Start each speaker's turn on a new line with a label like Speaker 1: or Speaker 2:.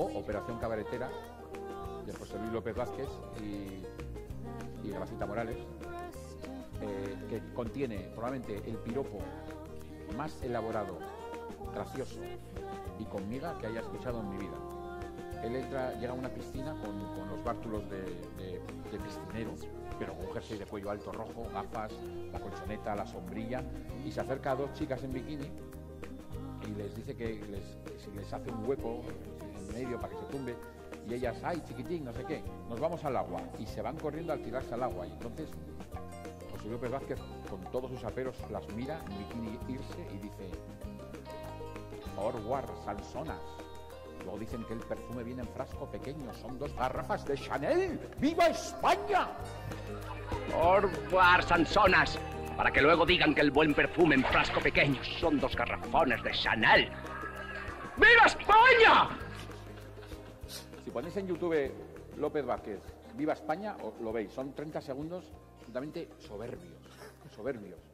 Speaker 1: o Operación Cabaretera, de José Luis López Vázquez y Gracita Morales, que contiene probablemente el piropo más elaborado, gracioso y con miga que haya escuchado en mi vida. Él llega a una piscina con los bártulos de piscinero, pero con un jersey de cuello alto rojo, gafas, la colchoneta, la sombrilla, y se acerca a dos chicas en bikini y les dice que les hace un hueco en medio para que se tumbe, y ellas, ay chiquitín, no sé qué, nos vamos al agua, y se van corriendo al tirarse al agua, y entonces José López Vázquez, con todos sus aperos, las mira en bikini irse y dice: Orwar, Sansonas. Luego dicen que el perfume viene en frasco pequeño, son 2 garrafas de Chanel. ¡Viva España!
Speaker 2: Orwar, Sansonas, para que luego digan que el buen perfume en frasco pequeño son 2 garrafones de Chanel. ¡Viva España!
Speaker 1: Si ponéis en YouTube López Vázquez, Viva España, lo veis, son 30 segundos absolutamente soberbios.